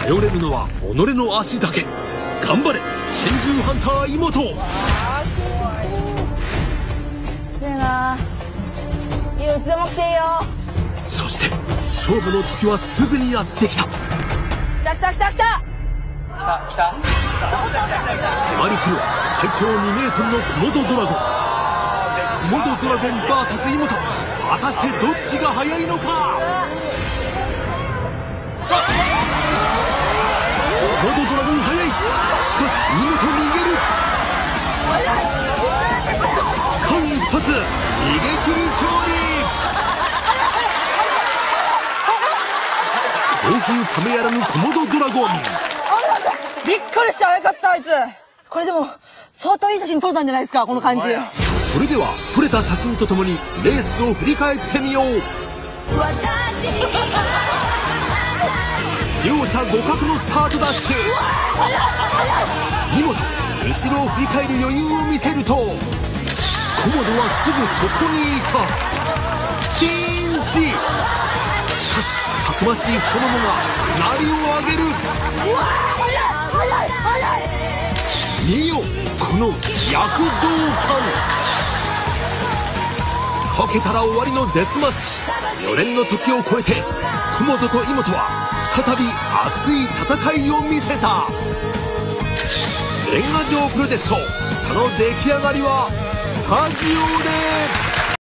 頼れるのは己の足だけ。頑張れ珍獣ハンター妹。そして勝負の時はすぐにやってきた。迫り来る体長2メートルのコモドドラゴン。コモドドラゴン VS 妹、果たしてどっちが速いのか。コモドドラゴン速い。しかし妹逃げる。間一髪逃げ切り勝利。興奮冷めやらぬコモドドラゴン。 びっくりした。早かったあいつ。これでも相当いい写真撮れたんじゃないですか、この感じ。 それでは撮れた写真とともにレースを振り返ってみよう。両者互角のスタートダッシュ。見事後ろを振り返る余裕を見せると、コモドはすぐそこにいた。ピンチ。しかしたくましい太ももが鳴りを上げる。見よこの躍動感。かけたら終わりのデスマッチ。4年の時を超えてコモドと妹は再び熱い戦いを見せた。年賀状プロジェクト、その出来上がりはスタジオで。